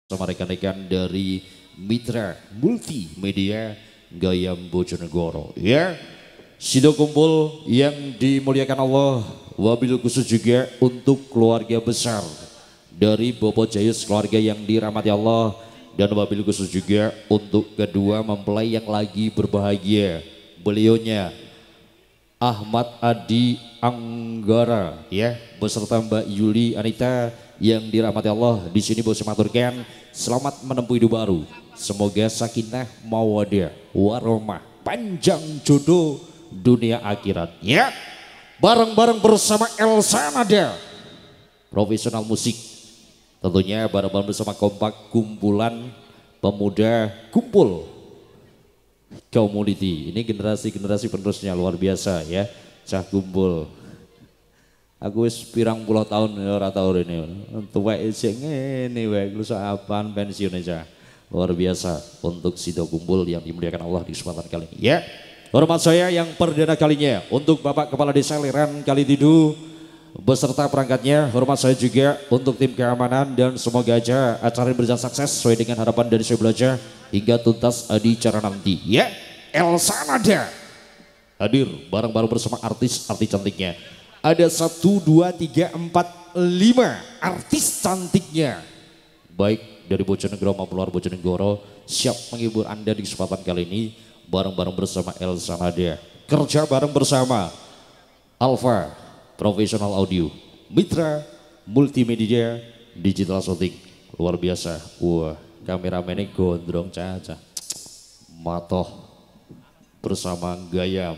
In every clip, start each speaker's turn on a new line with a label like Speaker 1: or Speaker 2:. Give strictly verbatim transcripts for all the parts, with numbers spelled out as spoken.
Speaker 1: sama rekan-rekan dari Mitra Multimedia Gayam Bojonegoro. Ya, Sido kumpul yang dimuliakan Allah, wabil khusus juga untuk keluarga besar dari Bobo Jayus, keluarga yang dirahmati Allah, dan wabil khusus juga untuk kedua mempelai yang lagi berbahagia, beliaunya Ahmad Adi Anggara ya beserta Mbak Yuli Anita yang dirahmati Allah. Di sini bos maturkan selamat menempuh hidup baru, semoga sakinah mawadah warahmah, panjang jodoh dunia akhirat ya. Bareng-bareng bersama Elsa Nada profesional musik, tentunya bareng-bareng bersama kompak kumpulan pemuda kumpul community. Ini generasi-generasi penerusnya luar biasa ya. Cah kumpul. Aku wis pirang puluh tahun ora tau rene. Tuwek isih ngene wae lu apaan pensiun aja. Luar biasa untuk Sido kumpul yang dimuliakan Allah di kesempatan kali ini ya. Hormat saya yang perdana kalinya untuk Bapak Kepala Desa Leran Kalitidu beserta perangkatnya. Hormat saya juga untuk tim keamanan, dan semoga aja acara ini berjalan sukses sesuai dengan harapan dari saya belajar hingga tuntas di cara nanti ya. Elsa Nada hadir bareng-bareng bersama artis-artis cantiknya. Ada satu, dua, tiga, empat, lima artis cantiknya baik dari Bojonegoro maupun luar Bojonegoro siap menghibur Anda di kesempatan kali ini bareng-bareng bersama Elsa Nada. Kerja bareng bersama Alfa Profesional Audio, Mitra Multimedia Digital Shooting, luar biasa. Wah, kameramennya gondrong caca matoh bersama Gayam.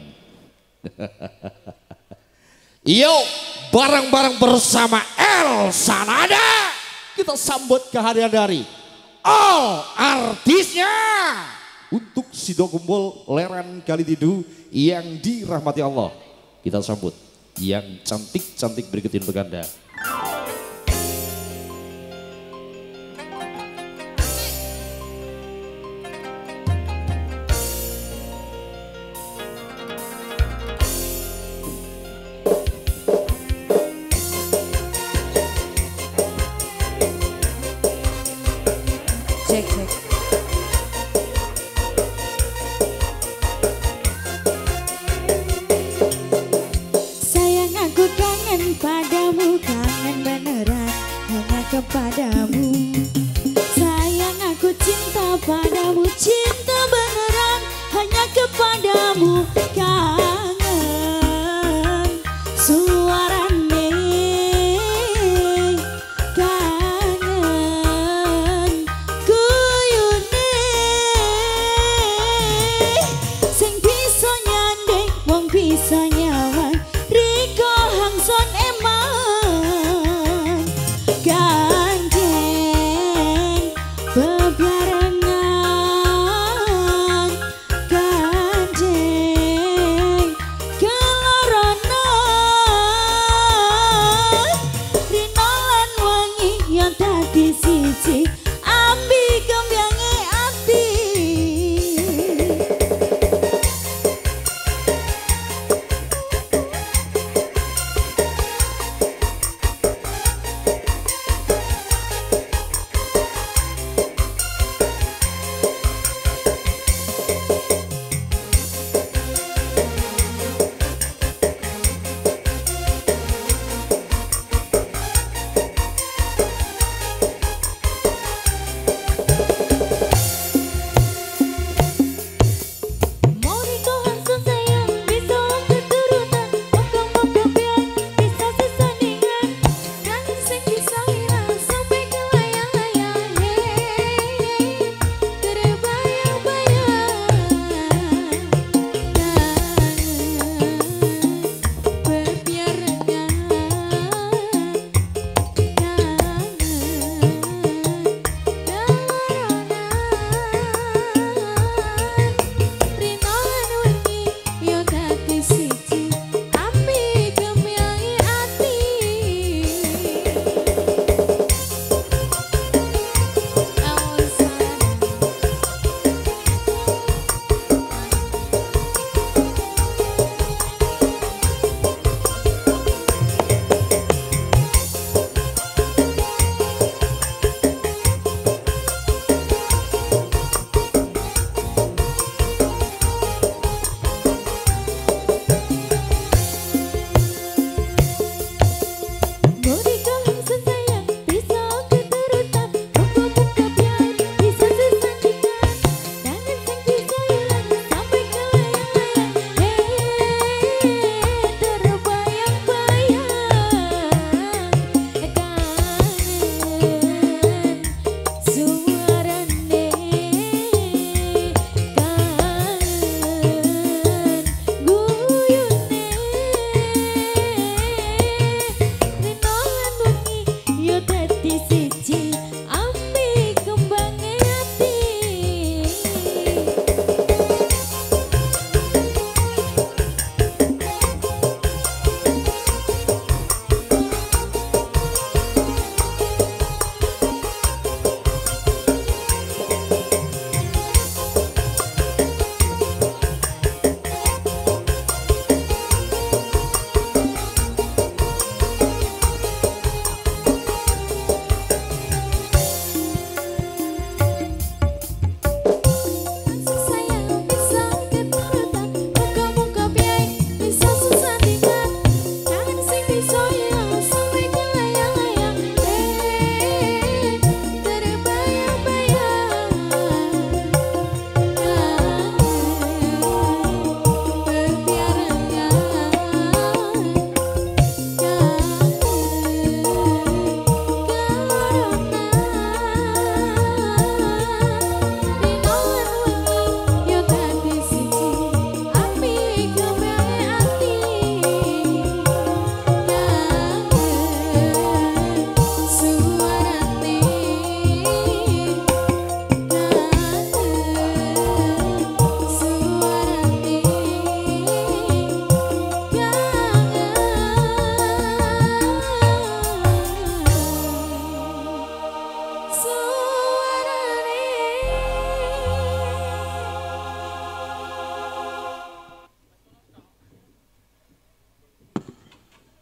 Speaker 1: Yo, bareng-bareng bersama Elsa Nada kita sambut kehadiran dari all artisnya untuk Sido kumpul Leran Kalitidu yang dirahmati Allah. Kita sambut yang cantik-cantik berikut ini untuk Anda.
Speaker 2: Cek, cek. Sayang, aku kangen padamu, kangen beneran hanya kepadamu. Sayang, aku cinta padamu, cinta beneran hanya kepadamu. Kangen suaranya, kangen guyune, sing bisa nyanding wong bisa nyawan, riko hangson emang gandeng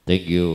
Speaker 1: Thank you.